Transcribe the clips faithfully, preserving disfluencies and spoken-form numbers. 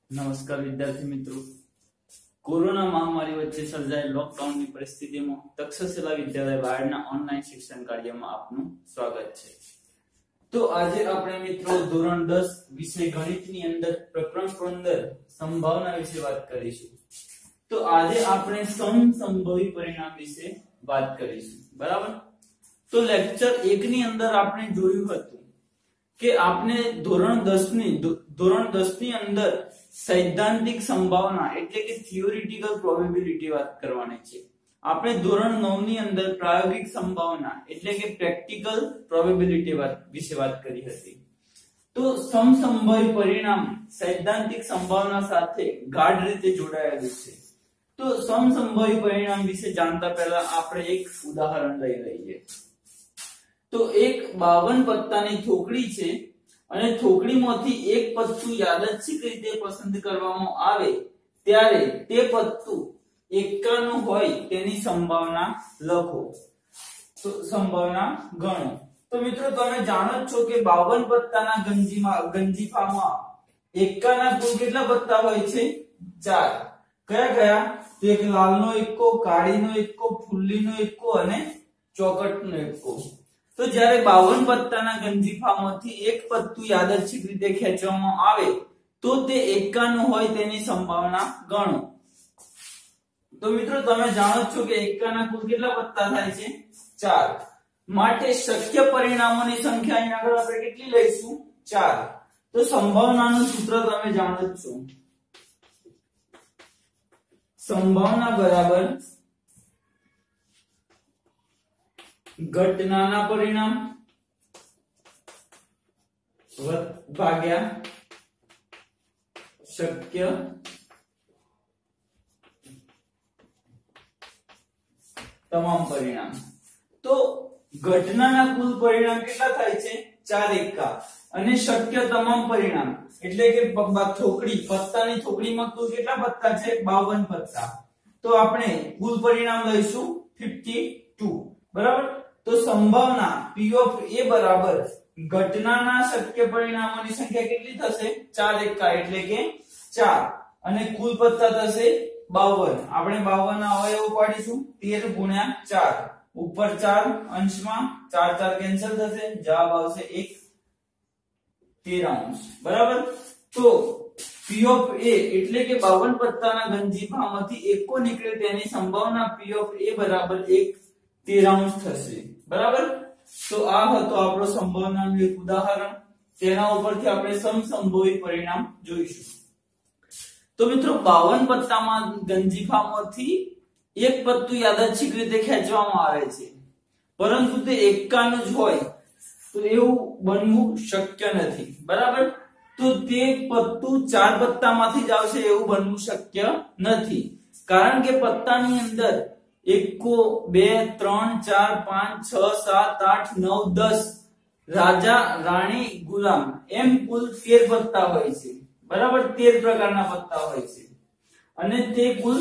નમસ્કાર વિદ્યાર્થી મિત્રો, કોરોના મહામારી વચ્ચે સર્જાયેલ લોકડાઉનની પરિસ્થિતિમાં તક્ષશિલા વિદ્યાલય બાયડના ઓનલાઈન શિક્ષણ કાર્યમાં આપનું સ્વાગત છે। તો આજે આપણે મિત્રો ધોરણ દસ વિષય ગણિતની અંદર પ્રકરણ પંદર સંભાવના વિશે વાત કરીશું। તો આજે આપણે સમસંભવી પરિણામ વિશે વાત કરીશું, બરાબર। તો લેક્ચર એક ની અંદર આપણે જોયું હતું કે આપણે ધોરણ દસ ની ધોરણ દસ ની અંદર સૈદ્ધાંતિક સંભાવના એટલે કે થિયોરિટિકલ પ્રોબેબિલિટી વાત કરવાની છે। આપણે ધોરણ નવ ની અંદર પ્રાયોગિક સંભાવના એટલે કે પ્રેક્ટિકલ પ્રોબેબિલિટી વાત વિશે વાત કરી હતી। તો સમસંભવી પરિણામ સૈદ્ધાંતિક સંભાવના સાથે ગાઢ રીતે જોડાયેલું છે। તો સમસંભવી પરિણામ વિશે જાણતા પહેલા આપણે એક ઉદાહરણ લઈ લઈએ। તો એક બાવન પત્તાની થોકડી છે અને થોકડીમાંથી એક પત્તું યાદચ્છિક રીતે પસંદ કરવામાં આવે ત્યારે તે પત્તું એકાણું હોય તેની સંભાવના લખો। તો સંભાવના ગણો। તો મિત્રો તમે જાણો છો કે બાવન પત્તાના ગંજીમાં ગંજીફામાં એકાના કુલ કેટલા પત્તા હોય છે? ચાર। કયા કયા? તો એક લાલનો એક્કો, કાળીનો એક્કો, ફુલ્લીનો એક્કો અને ચોકટનો એક્કો। તો જ્યારે બાવન પત્તાના ગંજીફામાંથી એક પત્તું યાદચ્છિક રીતે ખેંચવામાં આવે તો તે એકાણું હોય તેની સંભાવના ગણો। તો મિત્રો તમે જાણો છો કે એકાના કુલ કેટલા પત્તા થાય છે? ચાર। માટે શક્ય પરિણામોની સંખ્યા અહીં આગળ આપણે કેટલી લઈશું? ચાર। તો સંભાવનાનું સૂત્ર તમે જાણો જ છો, સંભાવના બરાબર ઘટનાના પરિણામ ભાગ્યા શક્ય તમામ પરિણામ। તો ઘટનાના કુલ પરિણામ કેટલા થાય છે? ચાર એકા અને શક્ય તમામ પરિણામ એટલે કે થોકડી પત્તાની થોકડીમાં કુલ કેટલા પત્તા છે? બાવન પત્તા। તો આપણે કુલ પરિણામ લઈશું બાવન, બરાબર। તો સંભાવના P of A બરાબર ઘટનાના શક્ય પરિણામોની સંખ્યા કેટલી થશે? ચાર એકા એટલે કે ચાર અને કુલ પત્તા થશે બાવન। આપણે બાવન ના અવયવો પાડીશું તેર ગુણ્યા ચાર, ઉપર ચાર, અંશમાં ચાર ચાર કેન્સલ થશે, જવાબ આવશે એક તેરાંશ, બરાબર। તો P of A એટલે કે બાવન પત્તાના ગંજીફામાંથી એકો નીકળે તેની સંભાવના P of A બરાબર એક તેરાંશ થશે, બરાબર। તો આ હતો આપણો સંભાવનાનું એક ઉદાહરણ, તેના ઉપરથી આપણે સમસંભવી પરિણામ જોઈશું। તો મિત્રો બાવન પત્તામાં ગંજીફામાંથી એક પત્તું યાદચ્છિક રીતે ખેંચવામાં આવે છે પરંતુ તે એકાણું જ હોય તો એવું બનવું શક્ય નથી, બરાબર। તો તે પત્તું ચાર પત્તામાંથી જ આવશે એવું બનવું શક્ય નથી, કારણ કે પત્તાની અંદર એકો, બે, ત્રણ, ચાર, પાંચ, છ, સાત, આઠ, નવ, દસ રાજા, રાણી, ગુલામ એમ કુલ તેર પત્તા હોય છે, બરાબર। તેર પ્રકારના પત્તા હોય છે અને તે કુલ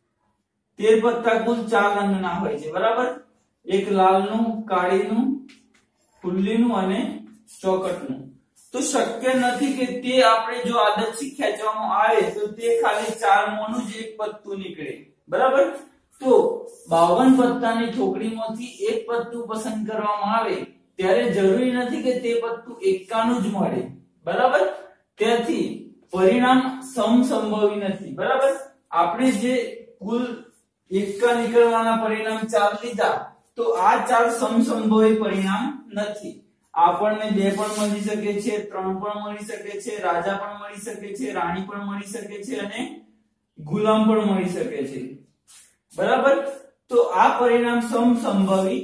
તેર પત્તા કુલ ચાર રંગના હોય છે, બરાબર। એક લાલનું, કાળીનું, ફુલ્લીનું અને ચોકટનું। તો શક્ય નથી કે તે આપણે જો આદચ્છિક ખેંચવામાં આવે તો તે ખાલી ચાર મોનું જ એક પત્તું નીકળે, બરાબર। તો બાવન પત્તાની થોકડીમાંથી એક પત્તું પસંદ કરવામાં આવે ત્યારે જરૂરી નથી કે તે પત્તું એકાણું જ મળે, બરાબર। તેથી પરિણામ સમસંભવી નથી, બરાબર। આપણે જે કુલ એકા નીકળવાના પરિણામ ચાર લીધા તો આ ચાર સમસંભવી પરિણામ નથી। આપણને બે પણ મળી શકે છે, ત્રણ પણ મળી શકે છે, રાજા પણ મળી શકે છે, રાણી પણ મળી શકે છે અને ગુલામ પણ મળી શકે છે, બરાબર। તો આ પરિણામ સમસંભવી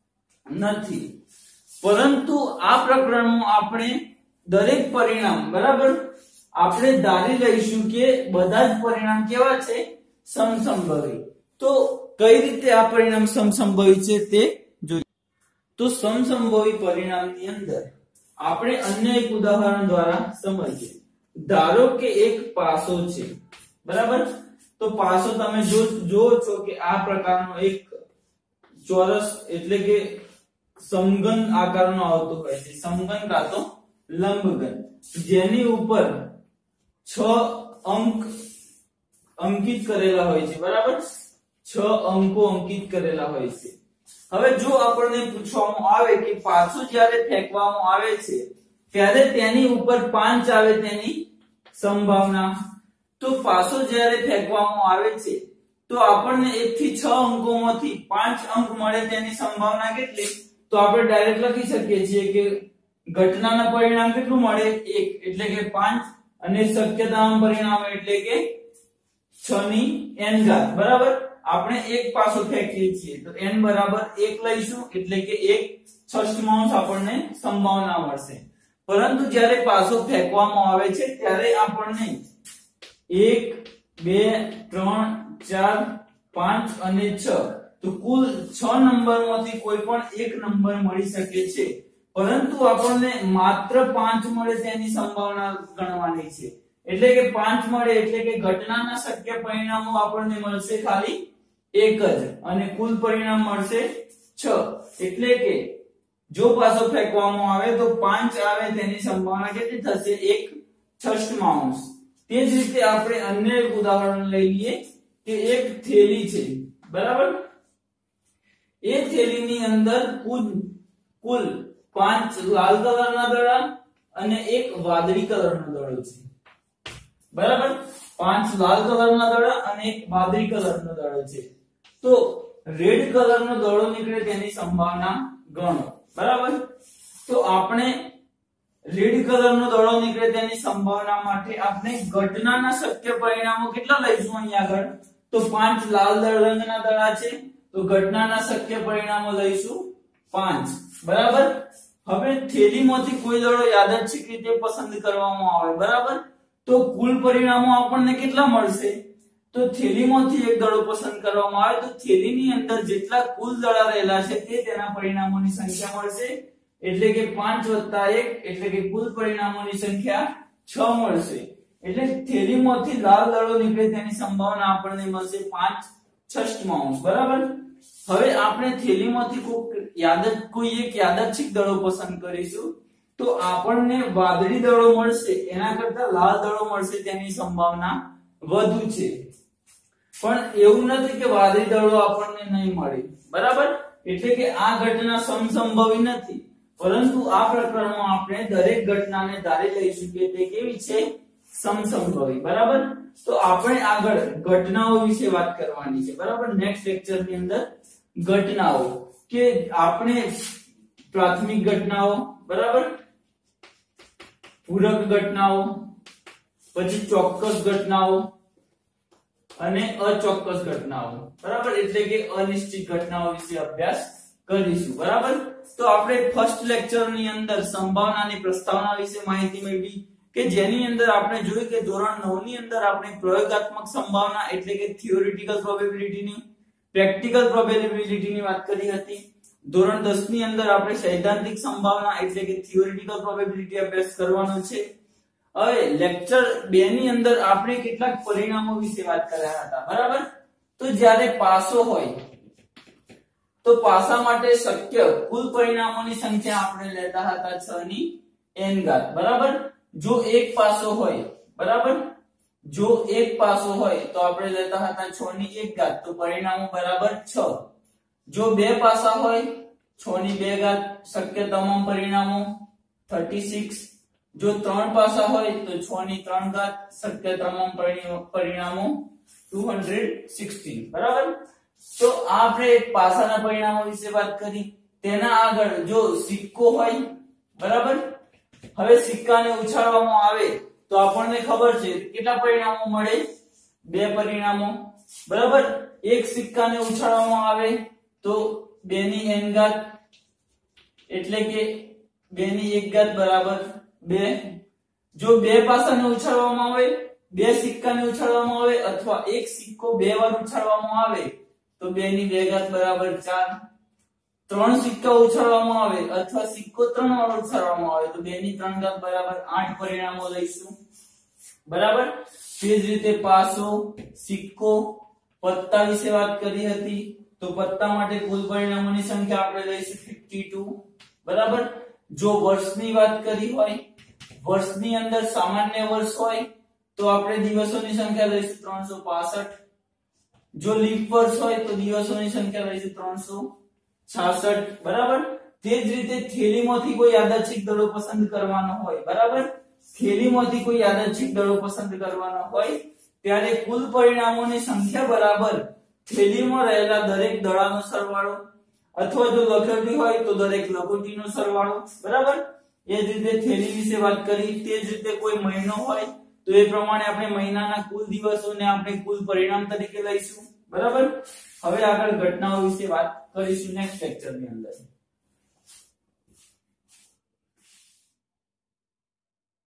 નથી, પરંતુ આ પ્રકરણમાં આપણે દરેક પરિણામ, બરાબર, આપણે ધારી લઈશું કે બધા જ પરિણામ કેવા છે? સમસંભવી। તો કઈ રીતે આ પરિણામ સમસંભવી છે તે જોઈએ। તો સમસંભવી પરિણામની અંદર આપણે અન્ય એક ઉદાહરણ દ્વારા સમજીએ। ધારો કે એક પાસો છે, બરાબર। તો પાસો તમે જો જો છો કે આ પ્રકારનો એક ચોરસ એટલે કે સમઘન આકારનો આવતો હોય છે, સમઘન કાં તો લંબઘન, જેની ઉપર છ અંક અંકિત કરેલા હોય છે, બરાબર, છ અંકો અંકિત કરેલા હોય છે. હવે જો આપણને પૂછવામાં આવે કે પાછું જ્યારે ફેંકવામાં આવે છે ત્યારે તેની ઉપર પાંચ આવે તેની સંભાવના, તો પાછો જ્યારે ફેંકવામાં આવે છે તો આપણને એક થી છ અંકોમાંથી પાંચ અંક મળે તેની સંભાવના કેટલી? તો આપણે ડાયરેક્ટ લખી શકીએ છીએ કે ઘટનાના પરિણામ કેટલું મળે? એક, એટલે કે પાંચ, અને શક્યતાના પરિણામ એટલે કે છ ની n ઘાત, બરાબર. આપણે એક પાસો ફેંકીએ છીએ તો n બરાબર એક લઈશું, એટલે કે એક છઠ્ઠાંશ આપણને સંભાવના મળશે. પરંતુ જ્યારે પાસો ફેંકવામાં આવે છે ત્યારે આપણને એક, બે, ત્રણ, ચાર, પાંચ અને છ, તો કુલ છ નંબરમાંથી કોઈ પણ એક નંબર મળી શકે છે, પરંતુ આપણને માત્ર પાંચ મળે તેની સંભાવના ગણવાની છે. એટલે કે પાંચ મળે એટલે કે ઘટનાના શક્ય પરિણામો આપણને મળશે ખાલી એક જ, અને કુલ પરિણામ મળશે છ. એટલે કે જો પાછો ફેંકવામાં આવે તો પાંચ આવે તેની સંભાવના કેટલી થશે? એક છઠ્ઠાંશ. તે જ રીતે આપણે અન્ય એક ઉદાહરણ લઈ લઈએ કે એક થેલી છે, બરાબર. એ થેલીની અંદર કુલ કુલ પાંચ લાલ કલરના દડા અને એક વાદળી કલરનો દડો છે, બરાબર. પાંચ લાલ કલરના દડા અને એક વાદળી કલરનો દડો છે. તો રેડ કલરનો દડો નીકળે તેની સંભાવના ગણો, બરાબર. તો આપણે રેડ કલરનો દડો નીકળે તેની સંભાવના માટે આપણે ઘટનાના શક્ય પરિણામો કેટલા લઈશું અહીંયા આગળ? તો પાંચ લાલ રંગના દડા છે તો ઘટનાના શક્ય પરિણામો લઈશું પાંચ, બરાબર. હવે થેલીમાંથી કોઈ દડો યાદચ્છિક રીતે પસંદ કરવામાં આવે, બરાબર, તો કુલ પરિણામો આપણને કેટલા મળશે? તો થેલીમાંથી એક દડો પસંદ કરવામાં આવે તો થેલીની અંદર જેટલા કુલ દડા રહેલા છે તે તેના પરિણામોની સંખ્યા મળશે, એટલે કે પાંચ વત્તા એક એટલે કે કુલ પરિણામોની સંખ્યા છ મળશે. એટલે થેલીમાંથી લાલ દડો નીકળે તેની સંભાવના આપણને મળશે પાંચ છઠ્ઠાંશ, બરાબર. હવે આપણે થેલીમાંથી કોઈ યાદ કોઈ એક યાદચ્છિક દડો પસંદ કરીશું તો આપણને વાદળી દડો મળશે, એના કરતા લાલ દડો મળશે તેની સંભાવના વધુ છે. પણ એવું નથી કે વાદળી દડો આપણને નહીં મળે, બરાબર. એટલે કે આ ઘટના સમસંભવી નથી, પરંતુ આ પ્રકરણમાં આપણે દરેક ઘટનાને ધારી લઈશું કે તે કેવી છે? સમસંભવી, બરાબર. તો આપણે આગળ ઘટનાઓ વિશે વાત કરવાની છે, બરાબર. નેક્સ્ટ લેક્ચર ની અંદર ઘટનાઓ, કે આપણે પ્રાથમિક ઘટનાઓ, બરાબર, પૂરક ઘટનાઓ, પછી ચોક્કસ ઘટનાઓ અને અચોક્કસ ઘટનાઓ, બરાબર, એટલે કે અનિશ્ચિત ઘટનાઓ વિશે અભ્યાસ કરીશું, બરાબર. તો આપણે ફર્સ્ટ લેક્ચર ની અંદર સંભાવનાની પ્રસ્તાવના વિશે માહિતી મેળવી, કે જેની અંદર આપણે જોયું કે ધોરણ નવ ની અંદર આપણે પ્રયોગાત્મક સંભાવના એટલે કે થિયોરિટિકલ પ્રોબેબિલિટી ની, પ્રેક્ટિકલ પ્રોબેબિલિટી ની વાત કરી હતી. ધોરણ દસ ની અંદર આપણે સૈદ્ધાંતિક સંભાવના એટલે કે થિયોરિટિકલ પ્રોબેબિલિટી અભ્યાસ કરવાનો છે. હવે લેક્ચર બે ની અંદર આપણે કેટલાક પરિણામો વિશે વાત કર્યા હતા, બરાબર. તો જ્યારે પાસો હોય તો પાસા માટે શક્ય કુલ પરિણામોની સંખ્યા આપણે લેતા હતા છ ની n ઘાત, બરાબર. જો એક પાસો હોય, બરાબર, જો એક પાસો હોય તો આપણે લેતા હતા છ ની એક ઘાત, તો પરિણામો બરાબર છ. જો બે પાસા હોય છ ની બે ઘાત, શક્ય તમામ પરિણામો છત્રીસ. જો ત્રણ પાસા હોય તો છ ની ત્રણ ઘાત, શક્ય તમામ પરિણામો દોઢસો સોળ, બરાબર. તો આપણે એક પાસાના પરિણામો વિશે વાત કરી. તેના આગળ જો સિક્કો હોય, બરાબર. હવે સિક્કાને ઉછાળવામાં આવે તો આપણને ખબર છે કેટલા પરિણામો મળે? બે પરિણામો, બરાબર. એક સિક્કાને ઉછાળવામાં આવે તો બે ની n ઘાત એટલે કે બે ની એક ઘાત બરાબર બે. જો બે પાસાને ઉછાળવામાં આવે, બે સિક્કાને ઉછાળવામાં આવે અથવા એક સિક્કો બે વાર ઉછાળવામાં આવે તો બે ની બે ઘાત બરાબર ચાર. ત્રણ સિક્કા ઉછાળવામાં આવે અથવા સિક્કો ત્રણ વાર ઉછાળવામાં આવે તો બે ની ત્રણ ઘાત બરાબર આઠ પરિણામો લઈશું, બરાબર. તે જ રીતે પાસો, સિક્કો, પત્તા વિશે વાત કરી હતી તો પત્તા માટે કુલ પરિણામોની સંખ્યા આપણે લઈશું બાવન, બરાબર. જો વર્ષની વાત કરી હોય, વર્ષની અંદર સામાન્ય વર્ષ હોય તો આપણે દિવસોની સંખ્યા લઈશું ત્રણસો પાસઠ. જો લીપ વર્ષ હોય તો દિવસોની સંખ્યા લઈશું ત્રણસો છાસઠ. બરાબર. તે જ રીતે થેલીમાંથી કોઈ યાદચ્છિક દળો પસંદ કરવાનો હોય, બરાબર, થેલીમાંથી કોઈ યાદચ્છિક દળો પસંદ કરવાનો હોય ત્યારે કુલ પરિણામોની સંખ્યા બરાબર થેલીમાં રહેલા દરેક દળાનો સરવાળો, અથવા જો લખોટી હોય તો દરેક લખોટીનો સરવાળો. બરાબર. એ જ રીતે થેલી વિશે વાત કરી. તે જ રીતે કોઈ મહિનો હોય તો એ પ્રમાણે આપણે મહિનાના કુલ દિવસોને આપણે કુલ પરિણામ તરીકે લઈશું. બરાબર. હવે આગળ ઘટનાઓ વિશે વાત કરીશું નેક્સ્ટ લેક્ચરની અંદર.